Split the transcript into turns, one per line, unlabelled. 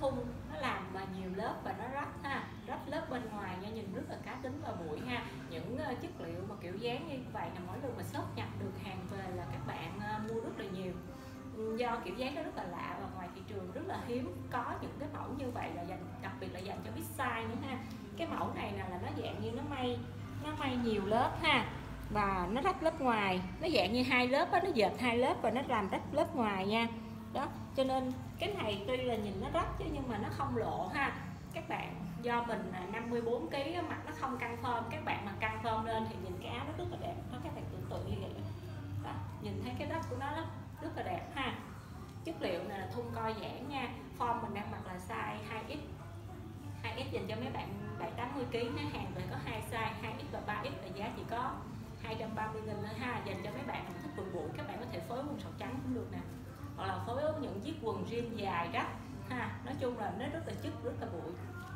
thun, nó làm mà nhiều lớp và nó rách ha, rách lớp bên ngoài nha, nhìn rất là cá tính và bụi ha. Những chất liệu mà kiểu dáng như vậy là mỗi lần mà shop nhập được hàng về là các bạn mua rất là nhiều. Do kiểu dáng nó rất là lạ và ngoài thị trường rất là hiếm có những cái mẫu như vậy, là dành đặc biệt là dành cho big size nữa ha. Cái mẫu này là nó dạng như nó may nhiều lớp ha, và nó rách lớp ngoài, nó dạng như hai lớp á, nó dệt hai lớp và nó làm rách lớp ngoài nha. Đó, cho nên cái này tuy là nhìn nó rách chứ nhưng mà nó không lộ ha. Các bạn do mình là 54 kg, mặt nó không căng phơm, các bạn mà căng phơm lên thì nhìn cái áo nó rất là đẹp. Đó, các bạn tưởng tượng như vậy đó, nhìn thấy cái rách của nó rất là đẹp ha. Chất liệu này là thun co giãn nha. Form mình đang mặc là size 2X. 2X dành cho mấy bạn 7-80 kg, nó hàng về có hai size 2X và 3X, và giá chỉ có 230.000 nữa ha. Dành cho mấy bạn thích quần bụi, các bạn có thể phối quần sọc trắng cũng được nè, hoặc là phối những chiếc quần jean dài rách ha. Nói chung là nó rất là chất, rất là bụi.